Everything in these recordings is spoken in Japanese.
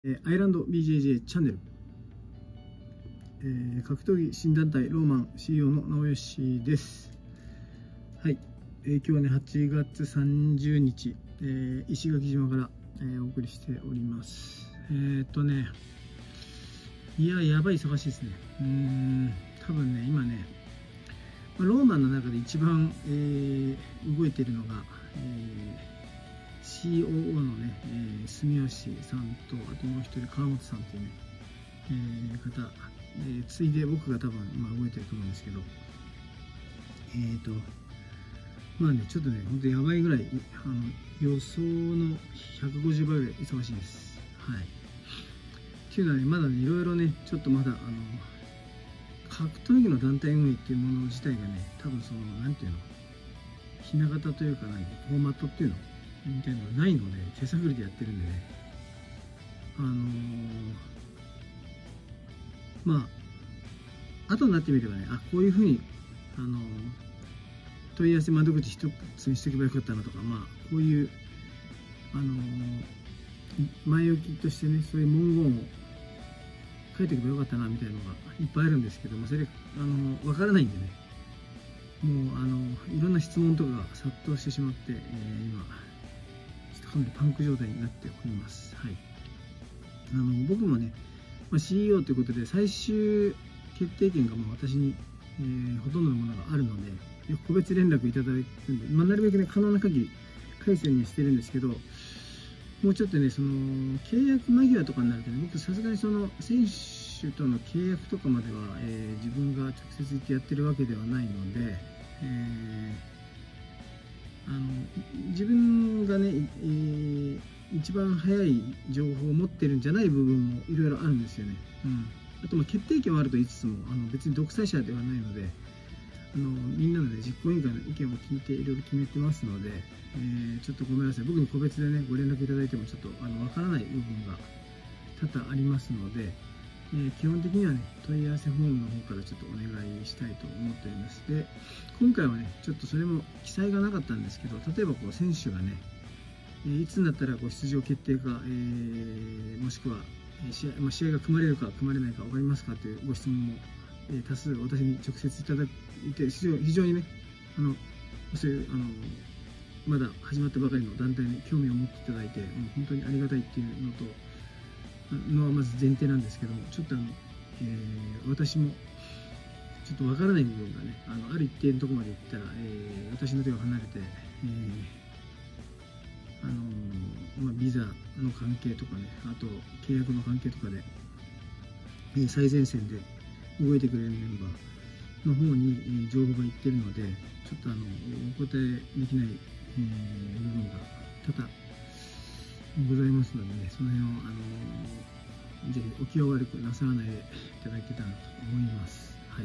アイランド BJJ チャンネル、格闘技新団体ローマン CEO の直義です。はい、今日はね8月30日、石垣島から、お送りしております。いややばい忙しいですね。多分ね今ねローマンの中で一番、動いているのが、COO のね、住吉さんと、あともう一人川本さんというね、方、ついで僕が多分、動いてると思うんですけど、まあねちょっとね本当にやばいぐらい予想の150倍ぐらい忙しいです。はい。っていうのはねまだねいろいろねちょっとまだ格闘技の団体運営っていうもの自体がね多分そのなんていうのひな形というかフォーマットっていうのみたいなのがないので手探りでやってるんでねまあ後になってみればねこういうふうに問い合わせ窓口一つにしとけばよかったなとかこういう前置きとしてねそういう文言を書いておけばよかったなみたいなのがいっぱいあるんですけどもそれ分からないんでねもういろんな質問とかが殺到してしまって、今かなりパンク状態になっております。はい。僕もね、CEO ということで最終決定権が私に、ほとんどのものがあるので個別連絡いただくんで、なるべくね可能な限り回線にしてるんですけど、もうちょっとねその契約間際とかになるとね僕さすがにその選手との契約とかまでは、自分が直接行ってやってるわけではないので、自分がね、一番早い情報を持ってるんじゃない部分もいろいろあるんですよね。あと決定権はあると言いつつも別に独裁者ではないのでみんなの、ね、実行委員会の意見を聞いていろいろ決めてますので、ちょっとごめんなさい僕に個別でねご連絡いただいてもちょっとわからない部分が多々ありますので、基本的にはね問い合わせフォームの方からちょっとお願いしたいと思っております。で今回はねちょっとそれも記載がなかったんですけど、例えば選手がねいつになったら出場決定か、もしくは試合が組まれるか組まれないか分かりますかというご質問も、多数私に直接いただいて非常にねそういうまだ始まったばかりの団体に興味を持っていただいてもう本当にありがたいっていうのはまず前提なんですけども、ちょっと私もちょっとわからない部分がねある一定のところまでいったら、私の手を離れて、ビザの関係とかねあと契約の関係とかで、最前線で動いてくれるメンバーの方に、情報がいってるのでちょっとお答えできない、部分が多々ございますのでねその辺をぜひお気を悪くなさらないでいただけたらと思います。はい。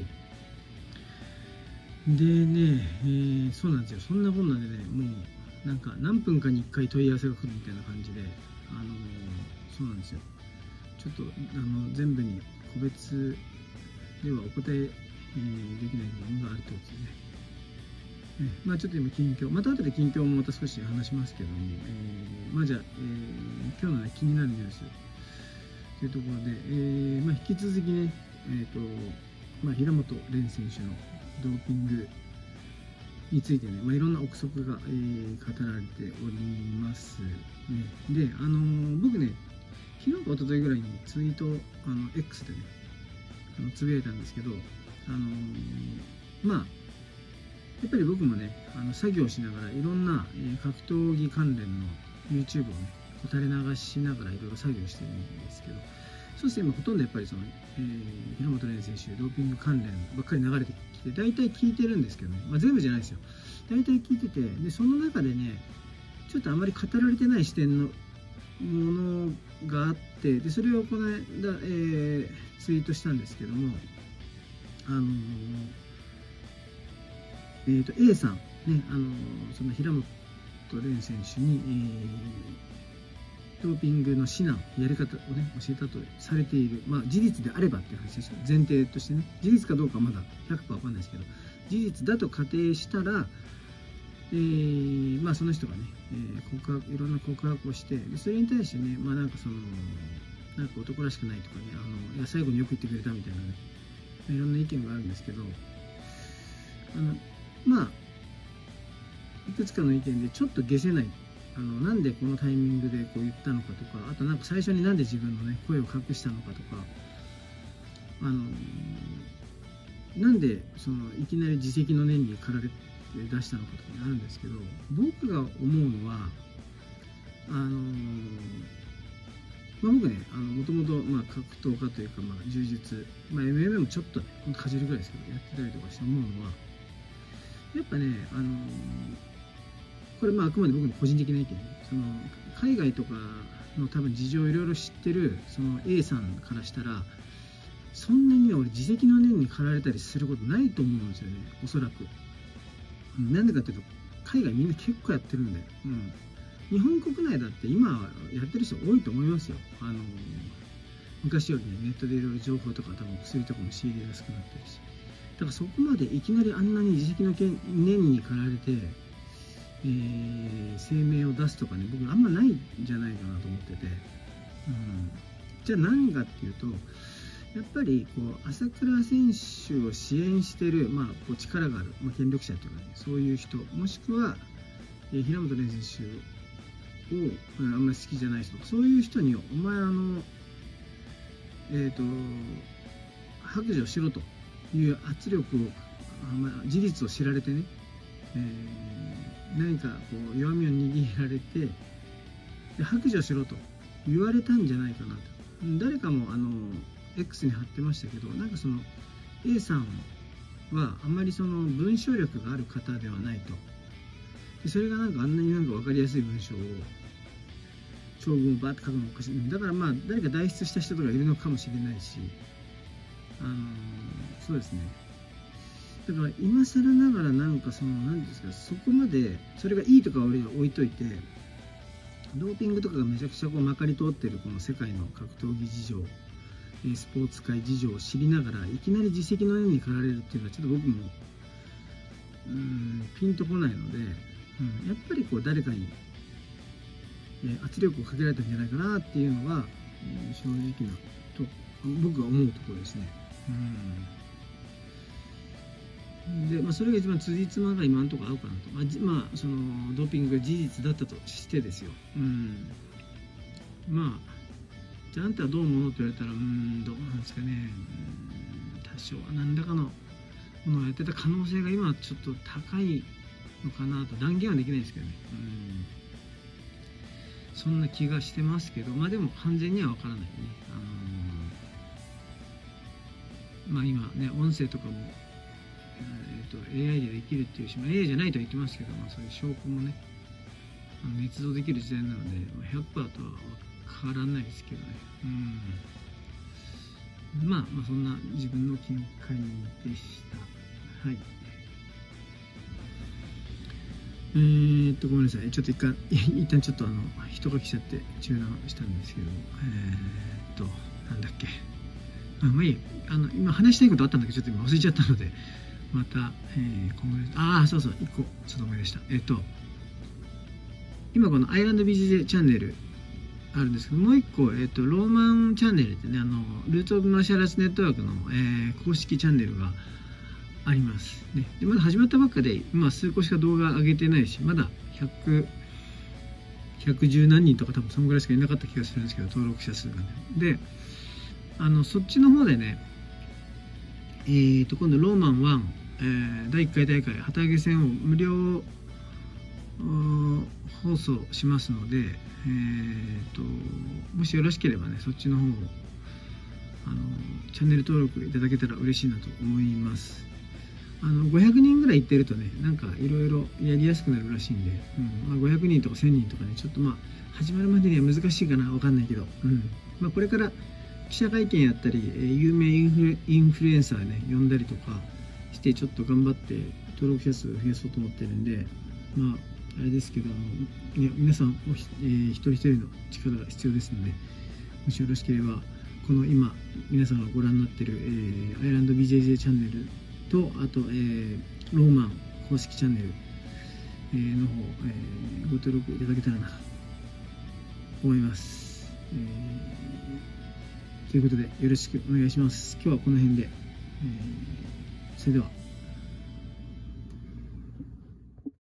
でね、そうなんですよ。そんなこんなでねもうなんか何分かに1回問い合わせが来るみたいな感じでそうなんですよ。ちょっと全部に個別ではお答え、できない部分があるということですね。ちょっと今近況また後で近況もまた少し話しますけども、じゃあ、今日の、ね、気になるニュースというところで、引き続きね、平本蓮選手のドーピングについてね、いろんな憶測が、語られておりますね。で、僕ね、昨日か一昨日ぐらいにツイートをX でね、つぶやいたんですけど、やっぱり僕もね、作業しながらいろんな、格闘技関連の YouTube をね、垂れ流しながらいろいろ作業してるんですけど、そして今ほとんどやっぱり平本蓮選手ドーピング関連ばっかり流れてきて大体聞いてるんですけどね、全部じゃないですよ。大体聞いててでその中でねちょっとあまり語られてない視点のものがあってでそれをこの間、ツイートしたんですけどもA さんねその平本蓮選手に、ドーピングの指南やり方をね教えたとされている事実であればっていう話ですよ。前提としてね事実かどうかはまだ 100% わかんないですけど事実だと仮定したら、その人がね、いろんな告白をしてでそれに対してねなんかなんか男らしくないとかね、いや最後によく言ってくれたみたいなね、いろんな意見があるんですけど、まあいくつかの意見でちょっと解せない、なんでこのタイミングでこう言ったのかとか、あとなんか最初になんで自分のね声を隠したのかとか、なんでそのいきなり自責の念に駆られて出したのかとかあるんですけど、僕が思うのは僕ね、もともと格闘家というか、柔術、MMA もちょっとね、ほんとかじるぐらいですけど、やってたりとかして思うのは、やっぱね、これあくまで僕の個人的な意見で、海外とかの多分事情をいろいろ知ってるその A さんからしたら、そんなにね、俺自責の念に駆られたりすることないと思うんですよね、おそらく。なんでかっていうと、海外みんな結構やってるんで、日本国内だって今やってる人多いと思いますよ。昔よりね、ネットでいろいろ情報とか多分薬とかも仕入れやすくなってるし、だからそこまでいきなりあんなに自責の念に駆られて、声明を出すとかね、僕あんまないんじゃないかなと思ってて、じゃあ何かっていうと、やっぱりこう朝倉選手を支援している、こう力がある、権力者というかね、そういう人、もしくは、平本蓮選手をあんまり好きじゃない人、そういう人にお前白状しろという圧力を、事実を知られてね、何かこう弱みを握られてで白状しろと言われたんじゃないかなと。誰かもX に貼ってましたけど、なんかその A さんはあんまりその文章力がある方ではないと。でそれがなんかあんなになんか分かりやすい文章を長文をバーって書くのもおかしい。だから誰か代筆した人とかいるのかもしれないし、そうですね。だから今更ながらなんか何ですか、そこまでそれがいいとか俺は置いといて、ドーピングとかがめちゃくちゃこうまかり通ってるこの世界の格闘技事情、スポーツ界事情を知りながらいきなり自責の念に駆られるっていうのはちょっと僕もピンとこないので、やっぱりこう誰かに、圧力をかけられたんじゃないかなっていうのが、正直なと僕が思うところですね。でそれが一番辻褄が今のところ合うかなと。そのドーピングが事実だったとしてですよ。じゃああんたはどう思うのと言われたら、どうなんですかね。多少は何らかのものをやってた可能性が今はちょっと高いのかなと断言はできないですけどね。そんな気がしてますけど、でも完全には分からないね。今ね、音声とかも、AI でできるっていうし、AI じゃないとは言ってますけど、そういう証拠もね、捏造できる時代なので、100% とは分からないですけどね。そんな自分の見解でした。はい。ごめんなさい。ちょっと一旦ちょっと人が来ちゃって中断したんですけど、なんだっけ。今話したいことあったんだけど、ちょっと今忘れちゃったので、また、今後そうそう、1個ちょっと思い出した。今このアイランド BJJ チャンネルあるんですけど、もう1個、ローマンチャンネルってね、ルーツオブマーシャルアーツネットワークの、公式チャンネルがありますね。でまだ始まったばっかで、今数個しか動画上げてないし、まだ110何人とか多分そのぐらいしかいなかった気がするんですけど、登録者数がね。で、そっちの方でね、今度ローマン1、第1回大会旗揚げ戦を無料放送しますので、もしよろしければね、そっちの方をチャンネル登録いただけたら嬉しいなと思います。500人ぐらい行ってるとね、なんかいろいろやりやすくなるらしいんで、500人とか1000人とかね、ちょっと始まるまでには難しいかな、わかんないけど、これから記者会見やったり、有名インフルエンサーね、呼んだりとかして、ちょっと頑張って登録者数増やそうと思ってるんで、あれですけど、皆さん一人一人の力が必要ですので、もしよろしければ、この今、皆さんがご覧になっている、アイランド BJJ チャンネルと、あと、ローマン公式チャンネル、の方、ご登録いただけたらなと思います。 ということでよろしくお願いします。今日はこの辺で、それでは。